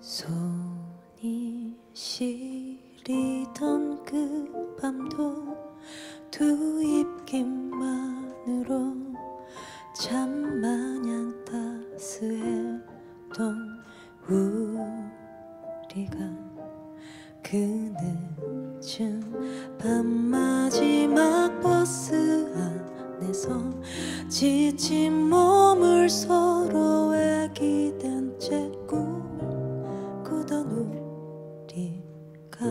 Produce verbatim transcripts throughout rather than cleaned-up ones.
손이 시리던 그 밤도 두 입김만으로 참 마냥 따스했던 우리가 그 늦은 밤 마지막 버스 안에서 지친 몸을 서로의 기댄 채 꿈을 꾸던 우리가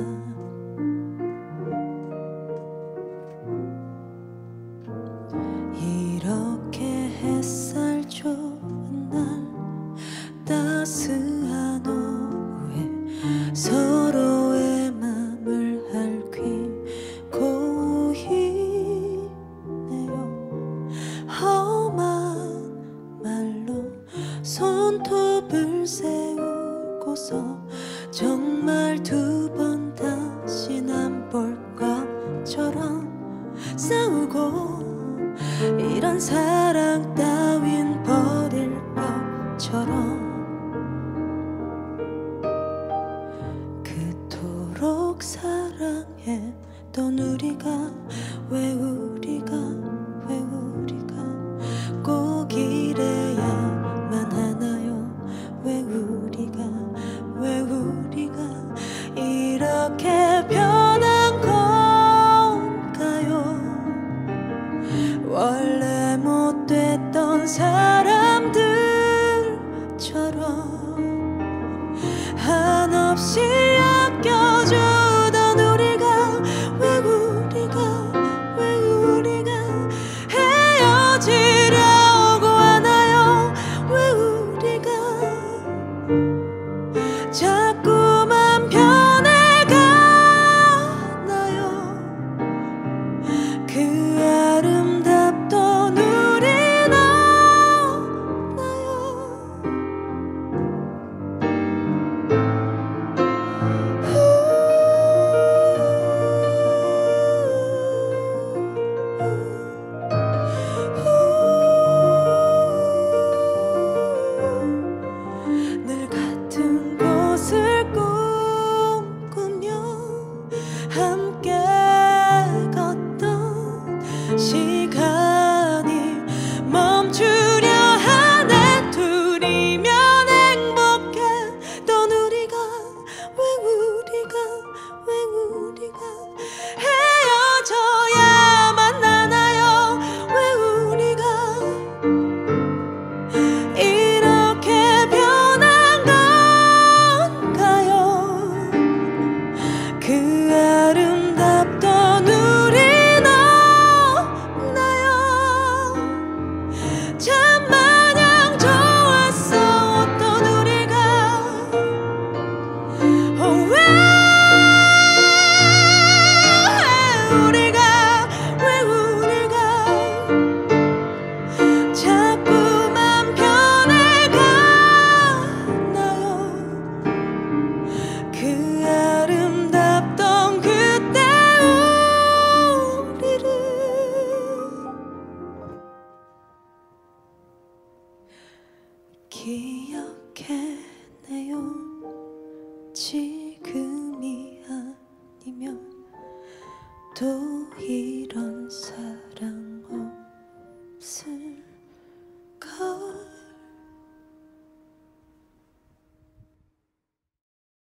이렇게 햇살 좋은 날 따스한 오후에 서로의 맘을 핥히고 있네요. 험한 말로 손톱을 세우고서 정말 두 번 다신 안 볼 것처럼 싸우고 이런 사랑 따윈 버릴 것처럼 그토록 사랑했던 우리가 왜 우리가 왜 우리가 꼭 이래야만 하나요? 왜 우리가 왜 우리가 이렇게 변한 건가요? 원래 못 됐던 사람들처럼 한없이 아껴주던 우리가 왜 우리가 왜 우리가 헤어지려고 하나요? 왜 우리가 자꾸만 변해가나요? 그 아름답던 우린 없나요? 늘 같은 곳을 꿈꾸며 함께 걷던 시간이 멈추려 하네. 둘이면 행복했던 우리가 왜 우리가 왜 우리가 헤어져야만 하나요? 왜 우리가 이렇게 변한 건가요? 그 아름답던 우린 없나요? 참 마냥 좋았었던 우리가 oh, 왜 우리가 왜 우리가 자꾸만 변해가나요? 그 아름답던 그때 우리를 기억해내요.